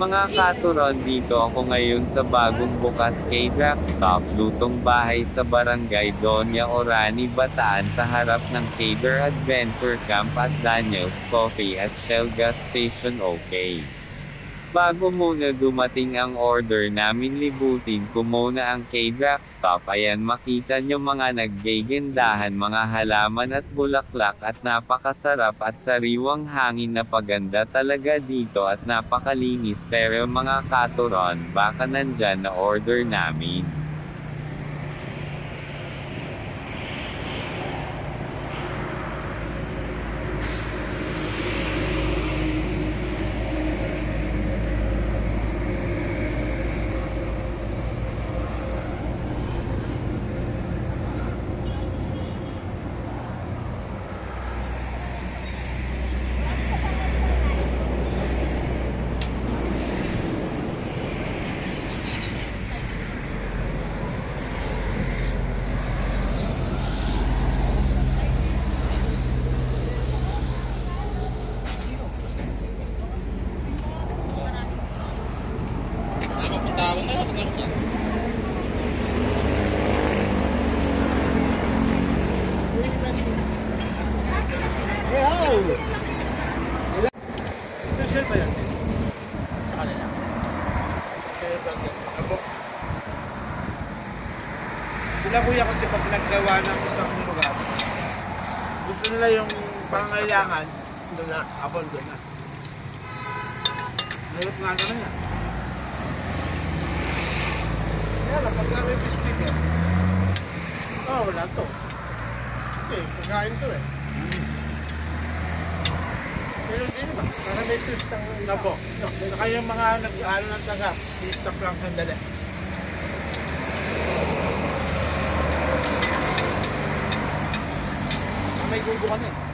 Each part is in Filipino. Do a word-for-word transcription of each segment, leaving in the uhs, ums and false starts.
Mga katuron, dito ako ngayon sa bagong bukas K-Drop Stop Lutong Bahay sa Barangay Doña Orani, Bataan sa harap ng Kader Adventure Camp at Daniel's Coffee at Shell Gas Station. Okay. Bago muna dumating ang order namin, libutin ko muna ang K-Drop Stop. Ayan, makita nyo mga naggegendahan, mga halaman at bulaklak at napakasarap at sariwang hangin na paganda talaga dito at napakalinis. Pero mga katuron, baka nandyan na order namin. Special ba yan? Sa kanila. Kaya ba yan? Ako. Sila kuya kasi pag naggawa ng isang lugar, gusto nila yung pangangailangan, doon na, abon doon na. Mahirap nga naman yan. Kaya lang, pagka may biscuit yan, oh, wala to. Kasi, pagkain to eh. Pero hindi naman, para may twist ang nabo. Saka yung mga nag-ano ng taga, i-stop lang sandali. May gugo ka na eh.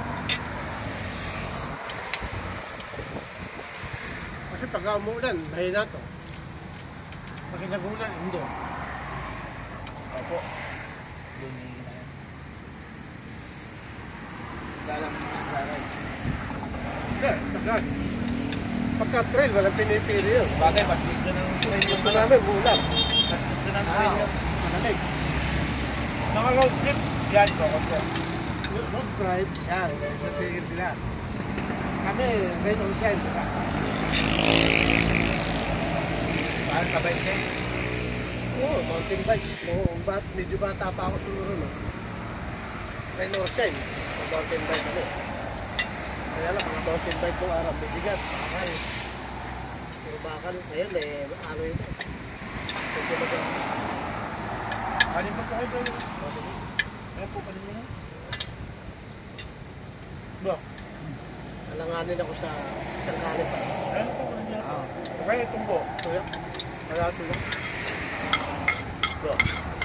Kasi pagka umuulan, mahina to. Pag nag-ulan, hindi. Opo. Lumingin na yan. Dalang mga garay. Hindi, tagal. Pagka trail, walang pinipili yun. Bagay, mas gusto ng trail yung gusto namin, ulam. Mas gusto ng trail yung malamig. Mga road trip, yan ko. Road ride, yan. Natigil sila. Kami, rain on shine, diba? Paano kabay kayo? Oo, mountain bike. No, bat, medyo bata pa ako siguro, no? Rain on shine. Mountain bike ako. Kaya lang, mga mountain bike kong araw, may bigat, bakal. Puro bakal, ngayon eh, ano yun eh. Medyo magawa. Kanin pa kayo ba yun? Kaya po, kanin mo na. Ba? Alanganin ako sa isang kanin pa. Ano po, kanin niya? Okay, itong po. Kaya, kaya ito lang. Ba?